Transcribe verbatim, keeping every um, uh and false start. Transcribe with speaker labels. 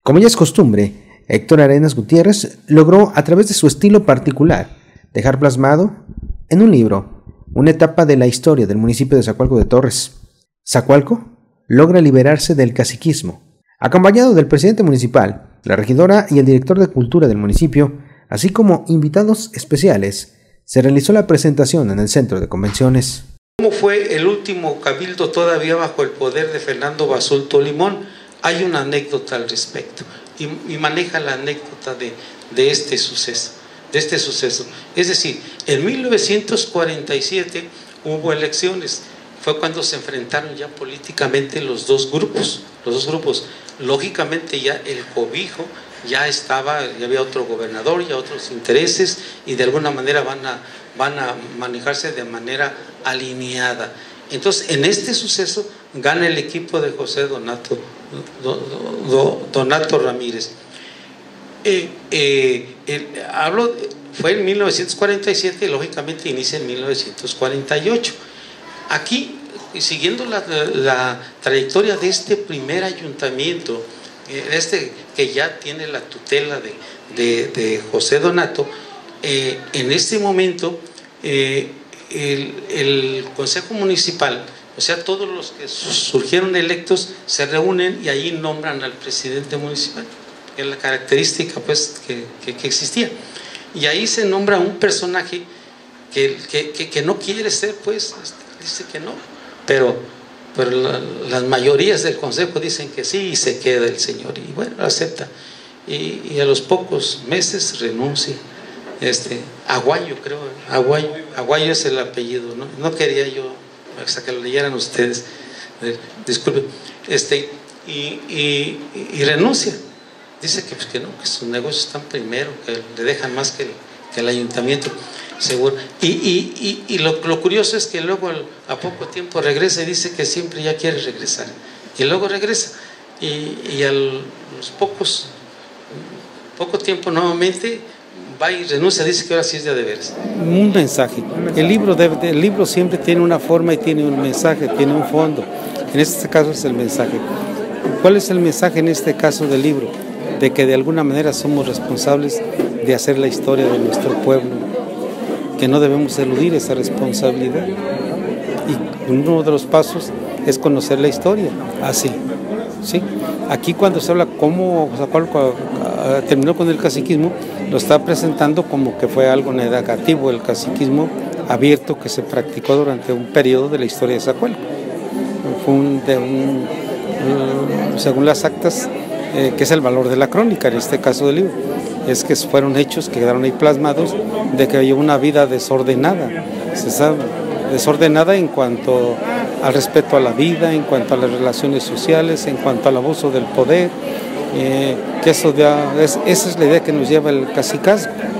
Speaker 1: Como ya es costumbre, Héctor Arenas Gutiérrez logró, a través de su estilo particular, dejar plasmado en un libro una etapa de la historia del municipio de Zacualco de Torres. Zacualco logra liberarse del caciquismo. Acompañado del presidente municipal, la regidora y el director de cultura del municipio, así como invitados especiales, se realizó la presentación en el centro de convenciones.
Speaker 2: ¿Cómo fue el último cabildo todavía bajo el poder de Fernando Basulto Limón? Hay una anécdota al respecto y, y maneja la anécdota de, de este suceso. de este suceso. Es decir, en mil novecientos cuarenta y siete hubo elecciones, fue cuando se enfrentaron ya políticamente los dos grupos, los dos grupos. Lógicamente ya el cobijo ya estaba, ya había otro gobernador, ya otros intereses y de alguna manera van a, van a manejarse de manera alineada. Entonces, en este suceso gana el equipo de José Donato, do, do, Donato Ramírez. Eh, eh, el, hablo, fue en mil novecientos cuarenta y siete y lógicamente inicia en mil novecientos cuarenta y ocho. Aquí, siguiendo la, la, la trayectoria de este primer ayuntamiento, eh, este que ya tiene la tutela de, de, de José Donato, eh, en este momento eh, el, el Consejo Municipal, o sea, todos los que surgieron electos se reúnen y ahí nombran al presidente municipal, que es la característica pues que, que, que existía, y ahí se nombra un personaje que, que, que, que no quiere ser, pues dice que no, pero, pero la, las mayorías del consejo dicen que sí y se queda el señor y bueno, acepta y, y a los pocos meses renuncia. Este, Aguayo creo, Aguayo, Aguayo es el apellido, no, no quería yo hasta que lo leyeran ustedes, eh, disculpen, este, y, y, y renuncia. Dice que, pues, que no, que sus negocios están primero, que le dejan más que el, que el ayuntamiento, seguro. Y, y, y, y lo, lo curioso es que luego a poco tiempo regresa y dice que siempre ya quiere regresar. Y luego regresa y, y a los pocos, poco tiempo nuevamente va y renuncia, dice que ahora sí es de veras.
Speaker 3: Un mensaje. El libro, debe, el libro siempre tiene una forma y tiene un mensaje, tiene un fondo. En este caso es el mensaje. ¿Cuál es el mensaje en este caso del libro? De que de alguna manera somos responsables de hacer la historia de nuestro pueblo, que no debemos eludir esa responsabilidad. Y uno de los pasos es conocer la historia, así. ¿Sí? Aquí cuando se habla cómo Zacualco terminó con el caciquismo, lo está presentando como que fue algo negativo, el caciquismo abierto que se practicó durante un periodo de la historia de Zacualco. Fue un, de un, según las actas, eh, que es el valor de la crónica, en este caso del libro, es que fueron hechos que quedaron ahí plasmados de que había una vida desordenada, se sabe, desordenada en cuanto al respeto a la vida, en cuanto a las relaciones sociales, en cuanto al abuso del poder, eh, que eso ya es, esa es la idea que nos lleva el cacicazgo.